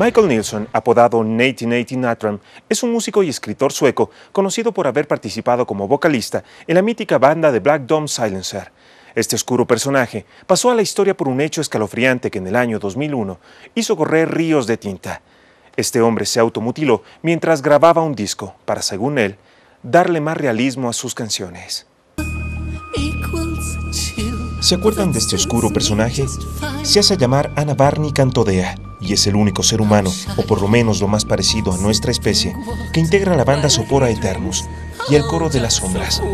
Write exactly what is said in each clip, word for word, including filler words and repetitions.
Michael Nilsson, apodado Nate Nate Natram, es un músico y escritor sueco conocido por haber participado como vocalista en la mítica banda de Black Dome Silencer. Este oscuro personaje pasó a la historia por un hecho escalofriante que en el año dos mil uno hizo correr ríos de tinta. Este hombre se automutiló mientras grababa un disco para, según él, darle más realismo a sus canciones. ¿Se acuerdan de este oscuro personaje? Se hace llamar Anabarni Cantodea y es el único ser humano, o por lo menos lo más parecido a nuestra especie, que integra la banda Sopor Aeternus y el Coro de las Sombras.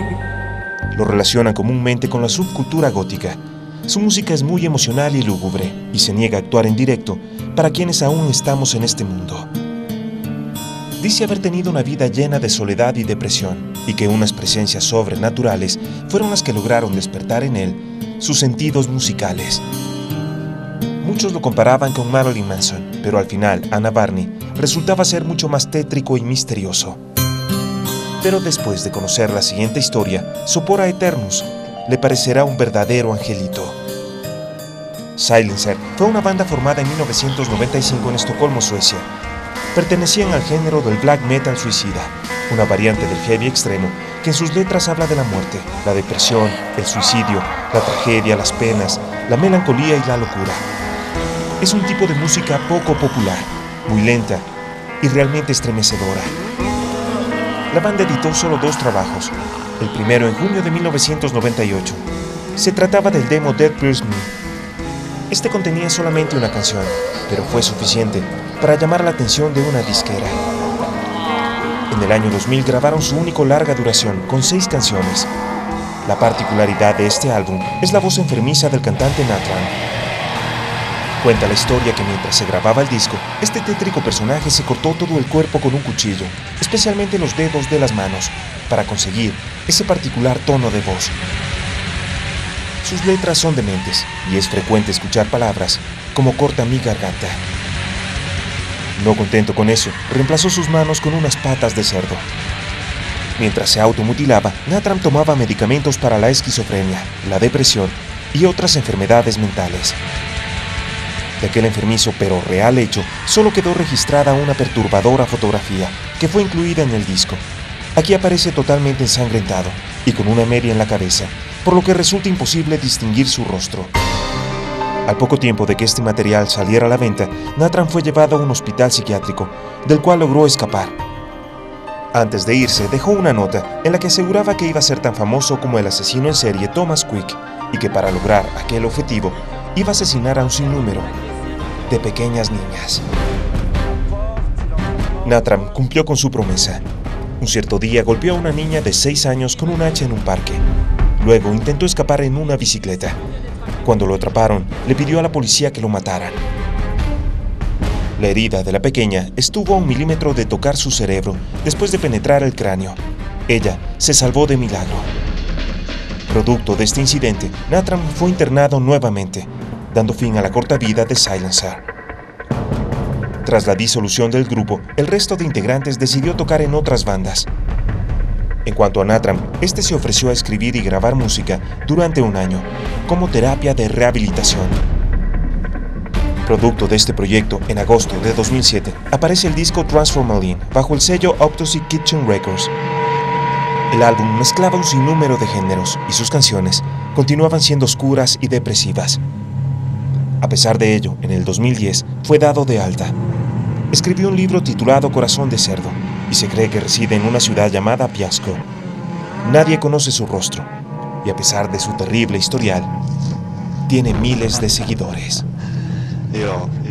Lo relacionan comúnmente con la subcultura gótica. Su música es muy emocional y lúgubre y se niega a actuar en directo para quienes aún estamos en este mundo. Dice haber tenido una vida llena de soledad y depresión y que unas presencias sobrenaturales fueron las que lograron despertar en él sus sentidos musicales. Muchos lo comparaban con Marilyn Manson, pero al final Anabarni resultaba ser mucho más tétrico y misterioso. Pero después de conocer la siguiente historia, Sopor Aeternus le parecerá un verdadero angelito. Silencer fue una banda formada en mil novecientos noventa y cinco en Estocolmo, Suecia. Pertenecían al género del black metal suicida, una variante del heavy extremo que en sus letras habla de la muerte, la depresión, el suicidio, la tragedia, las penas, la melancolía y la locura. Es un tipo de música poco popular, muy lenta y realmente estremecedora. La banda editó solo dos trabajos, el primero en junio de mil novecientos noventa y ocho. Se trataba del demo Dead Pierce Me. Este contenía solamente una canción, pero fue suficiente para llamar la atención de una disquera. En el año dos mil grabaron su único larga duración, con seis canciones. La particularidad de este álbum es la voz enfermiza del cantante Natram. Cuenta la historia que mientras se grababa el disco, este tétrico personaje se cortó todo el cuerpo con un cuchillo, especialmente los dedos de las manos, para conseguir ese particular tono de voz. Sus letras son dementes y es frecuente escuchar palabras como corta mi garganta. No contento con eso, reemplazó sus manos con unas patas de cerdo. Mientras se automutilaba, Natram tomaba medicamentos para la esquizofrenia, la depresión y otras enfermedades mentales. De aquel enfermizo pero real hecho, solo quedó registrada una perturbadora fotografía que fue incluida en el disco. Aquí aparece totalmente ensangrentado y con una media en la cabeza, por lo que resulta imposible distinguir su rostro. Al poco tiempo de que este material saliera a la venta, Natram fue llevado a un hospital psiquiátrico, del cual logró escapar. Antes de irse, dejó una nota en la que aseguraba que iba a ser tan famoso como el asesino en serie Thomas Quick y que para lograr aquel objetivo, iba a asesinar a un sinnúmero de pequeñas niñas. Natram cumplió con su promesa. Un cierto día golpeó a una niña de seis años con un hacha en un parque. Luego intentó escapar en una bicicleta. Cuando lo atraparon, le pidió a la policía que lo mataran. La herida de la pequeña estuvo a un milímetro de tocar su cerebro después de penetrar el cráneo. Ella se salvó de milagro. Producto de este incidente, Natram fue internado nuevamente, dando fin a la corta vida de Silencer. Tras la disolución del grupo, el resto de integrantes decidió tocar en otras bandas. En cuanto a Natram, este se ofreció a escribir y grabar música durante un año, como terapia de rehabilitación. Producto de este proyecto, en agosto de dos mil siete, aparece el disco Transformalin bajo el sello Octocy Kitchen Records. El álbum mezclaba un sinnúmero de géneros y sus canciones continuaban siendo oscuras y depresivas. A pesar de ello, en el dos mil diez fue dado de alta. Escribió un libro titulado Corazón de Cerdo y se cree que reside en una ciudad llamada Piasko. Nadie conoce su rostro y a pesar de su terrible historial, tiene miles de seguidores.